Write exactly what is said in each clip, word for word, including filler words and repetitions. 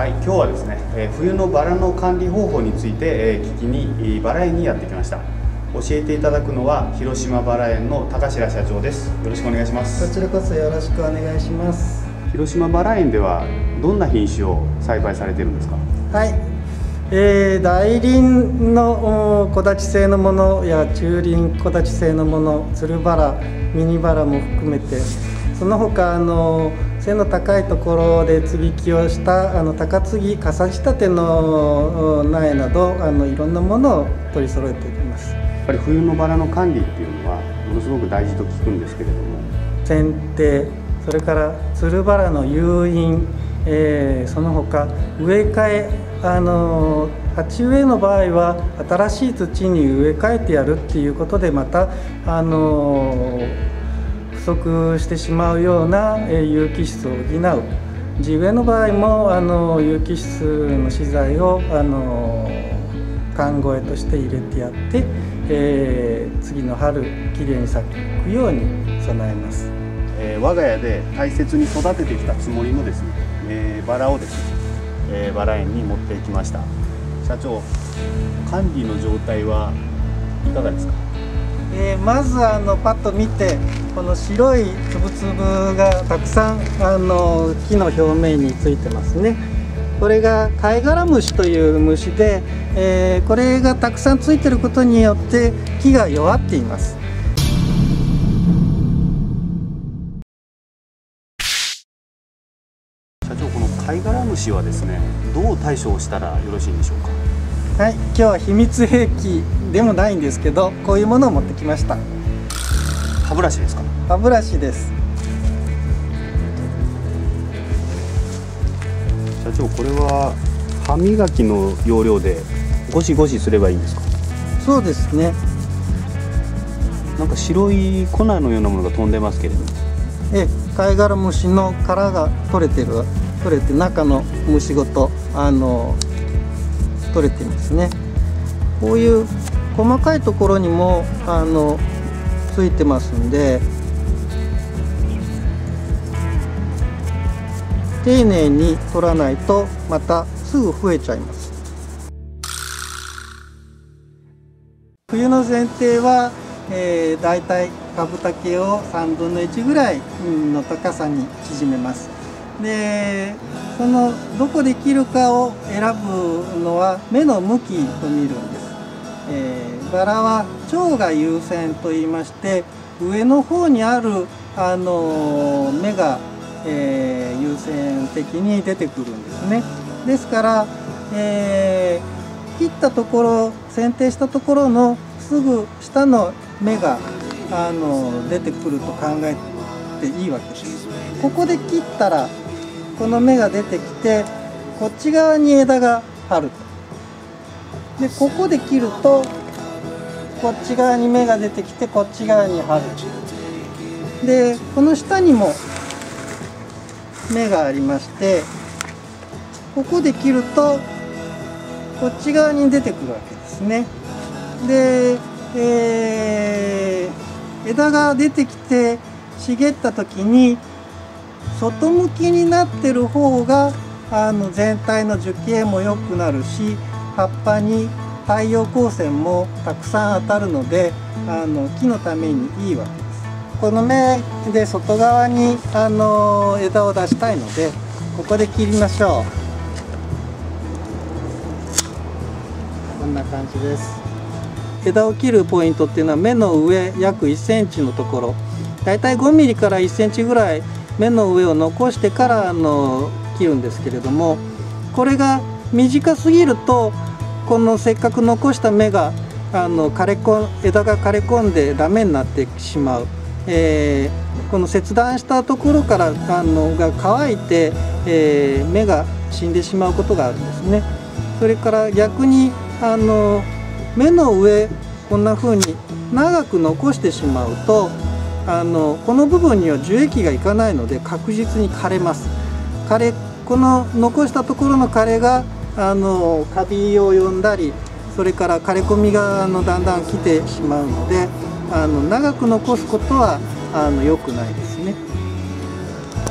はい、今日はですね、えー、冬のバラの管理方法について、えー、聞きにバラ園にやってきました。教えていただくのは広島バラ園の高白社長です。よろしくお願いします。 こちらこそよろしくお願いします。 広島バラ園ではどんな品種を栽培されているんですか？ はい、えー、大輪の木立製のものや中輪木立製のもの、つるバラ、ミニバラも含めて、その他あの背の高いところで接ぎ木をしたあの高継ぎ傘仕立ての苗などあのいろんなものを取り揃えています。 やっぱり冬のバラの管理っていうのはものすごく大事と聞くんですけれども、 剪定、それからつるバラの誘引、えー、その他植え替え、あの鉢植えの場合は新しい土に植え替えてやるっていうことで、またあの不足してしまうような有機質を補う。地植えの場合もあの有機質の資材をあの寒肥として入れてやって、えー、次の春きれいに咲くように備えます。 えー、我が家で大切に育ててきたつもりのですね、えー、バラをですね、えー、バラ園に持っていきました。社長、管理の状態はいかがですか？ えー、まずあのパッと見て、この白いつぶつぶがたくさんあの木の表面についてますね。これがカイガラムシという虫で、えー、これがたくさんついていることによって木が弱っています。 社長、このカイガラムシはですね、どう対処したらよろしいんでしょうか？ はい、今日は秘密兵器でもないんですけど、こういうものを持ってきました。 歯ブラシですか？ 歯ブラシです。 社長、これは歯磨きの要領でゴシゴシすればいいんですか？ そうですね。 なんか白い粉のようなものが飛んでますけれども、 えカイガラムシの殻が取れてる取れて中の虫ごとあの取れてますね。こういう細かいところにもあのついてますんで、丁寧に取らないとまたすぐ増えちゃいます。冬の剪定は、えー、だいたい株丈をさんぶんのいちぐらいの高さに縮めます。でそのどこで切るかを選ぶのは目の向きと見るんです。えー、バラは蝶が優先といいまして、上の方にある、あのー、目が、えー、優先的に出てくるんですね。ですから、えー、切ったところ剪定したところのすぐ下の目が、あのー、出てくると考えていいわけです。ここで切ったらこの芽が出てきて、こっち側に枝が張ると。でここで切るとこっち側に芽が出てきて、こっち側に張る。でこの下にも芽がありまして、ここで切るとこっち側に出てくるわけですね。で、えー、枝が出てきて茂った時に外向きになってる方があの全体の樹形も良くなるし、葉っぱに太陽光線もたくさん当たるので、あの木のためにいいわけです。この芽で外側にあの枝を出したいので、ここで切りましょう。こんな感じです。枝を切るポイントっていうのは、芽の上約いっセンチのところ、だいたいごミリからいっセンチぐらい芽の上を残してからあの切るんですけれども、これが短すぎるとこのせっかく残した芽があの枯れこ枝が枯れ込んでダメになってしまう、えー、この切断したところからあのが乾いて、えー、芽が死んでしまうことがあるんですね。それから逆にあの芽の上こんな風に長く残してしまうと、あのこの部分には樹液がいかないので確実に枯れます。枯れこの残したところの枯れがあのカビを呼んだり、それから枯れ込みがあのだんだん来てしまうので、あの長く残すことはあの良くないですね。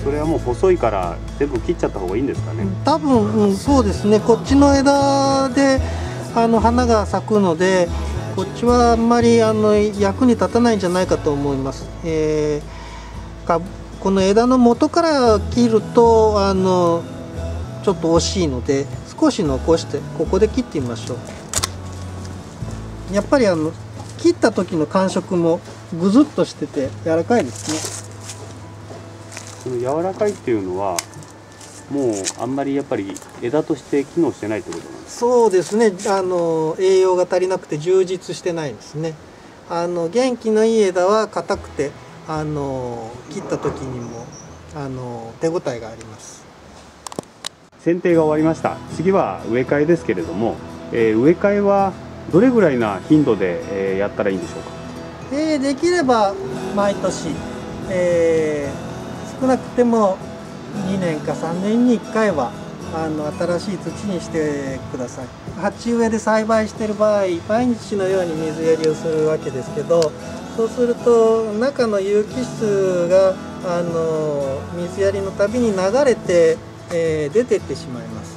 それはもう細いから全部切っちゃった方がいいんですかね。 多分、うん、そうですね。こっちの枝であの花が咲くので、こっちはあんまりあの役に立たないんじゃないかと思います。えー、かこの枝の元から切るとあのちょっと惜しいので、少し残してここで切ってみましょう。やっぱりあの切った時の感触もぐずっとしてて柔らかいですね。 その柔らかいっていうのはもうあんまりやっぱり枝として機能してないってことなんですか？ そうですね。あの栄養が足りなくて充実してないですね。あの元気のいい枝は硬くて、あの切った時にもあの手応えがあります。 剪定が終わりました。次は植え替えですけれども、えー、植え替えはどれぐらいな頻度で、えー、やったらいいんでしょうか？ えー、できれば毎年、えー少なくてもにねんかさんねんにいっかいはあの新しい土にしてください。鉢植えで栽培している場合、毎日のように水やりをするわけですけど、そうすると中の有機質があの水やりのたびに流れて、えー、出てってしまいます。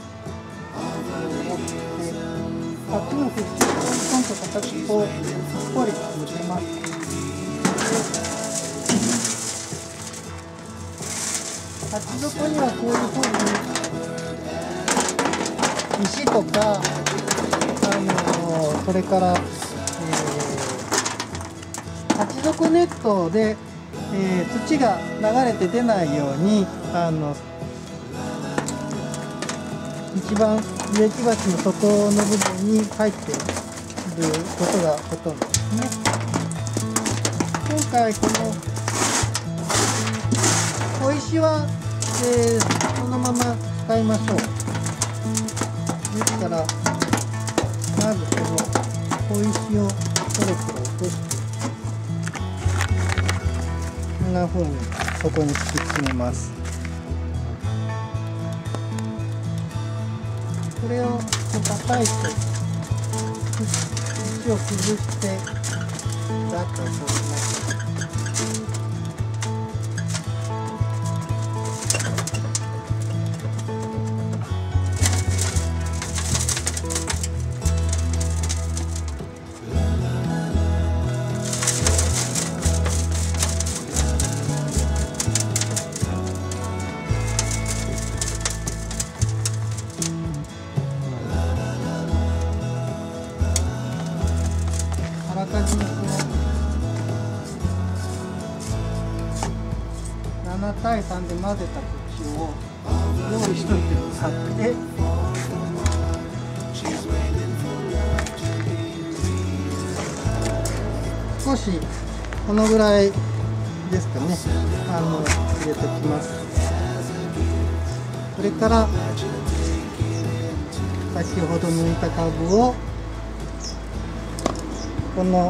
鉢の縁をトントンと叩くとすっぽり抜けます。鉢底にはこういうふうに石とか、あのそれから、えー、鉢底ネットで、えー、土が流れて出ないようにあの一番植木鉢の底の部分に入っていることがほとんどですね。今回この小石はえー、そのまま使いましょう。ですからまずこの小石をそろそろ落として、こんな風にそこに敷き詰めます。これをこう叩いて土を崩してざっと取ります。あらかじめこのななたいさんで混ぜた土を用意しといてくださって、少しこのぐらいですかね、あの入れておきます。それから先ほど抜いた株をこの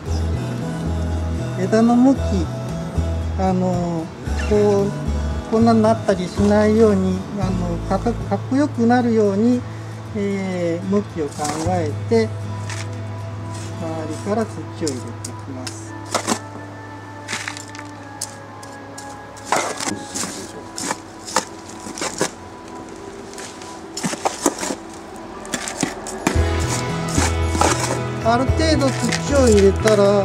枝の向き、あのこうこんなになったりしないように、あのかかかっこよくなるように、えー、向きを考えて周りから土を入れていきます。ある程度土を入れたら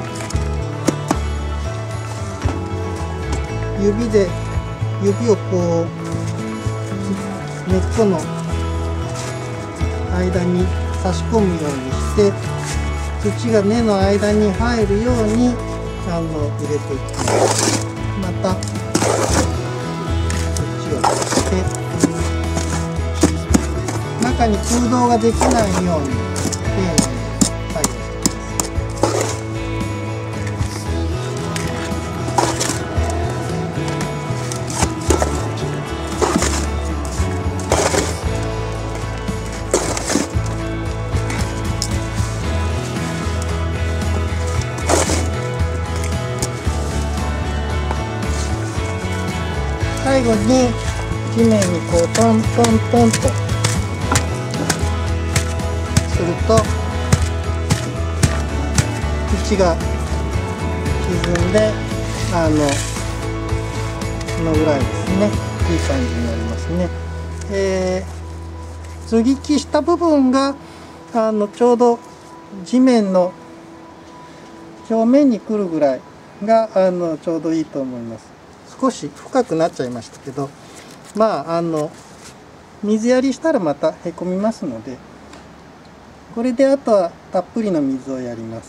指で指をこう根っこの間に差し込むようにして土が根の間に入るようにあの入れていきます。また土を入れて中に空洞ができないように丁寧に作業しています。最後に地面にこうトントントンとすると土が沈んであののぐらいですね。いい感じになりますね。えー、接ぎ木した部分があのちょうど地面の表面に来るぐらいがあのちょうどいいと思います。少し深くなっちゃいましたけど、まああの水やりしたらまたへこみますので、これであとはたっぷりの水をやります。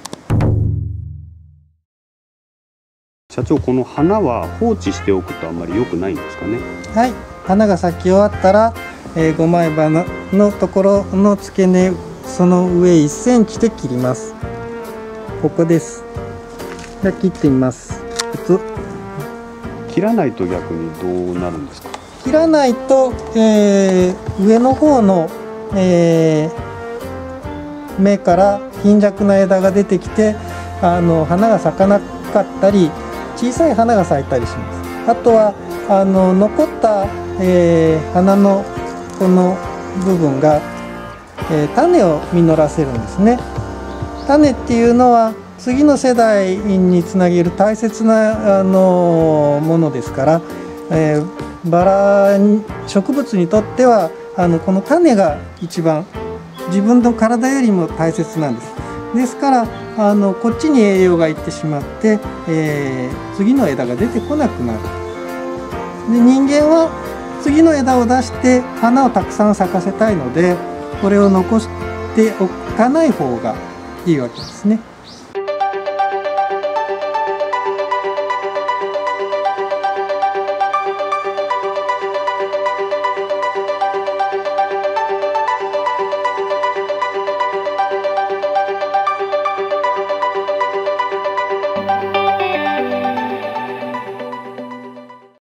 社長、この花は放置しておくとあんまり良くないんですかね。 はい、花が咲き終わったら、えー、ごまい花のところの付け根、その上いっセンチで切ります。ここです。じゃあ切ってみます。 切らないと逆にどうなるんですか。 切らないと、えー、上の方の、えー、芽から貧弱な枝が出てきて、あの花が咲かなかったり小さい花が咲いたりします。あとはあの残った、えー、花のこの部分が、えー、種を実らせるんですね。種っていうのは次の世代につなげる大切なあのものですから、えー、バラ植物にとってはあのこの種が一番自分の体よりも大切なんです。ですからあのこっちに栄養がいってしまって、えー、次の枝が出てこなくなる。で人間は次の枝を出して花をたくさん咲かせたいので、これを残しておかない方がいいわけですね。